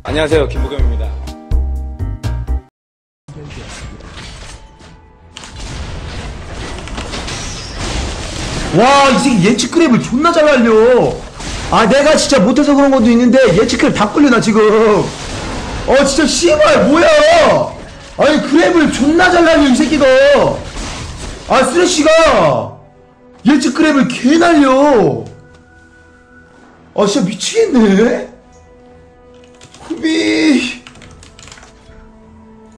안녕하세요, 김부겸입니다. 와, 이 새끼 예측 그랩을 존나 잘 날려. 아, 내가 진짜 못해서 그런 것도 있는데 예측 그랩 다 끌려 나 지금. 진짜 씨발 뭐야. 아니 그랩을 존나 잘 날려 이 새끼가. 아, 쓰레쉬가 예측 그랩을 개 날려. 아, 진짜 미치겠네. 후비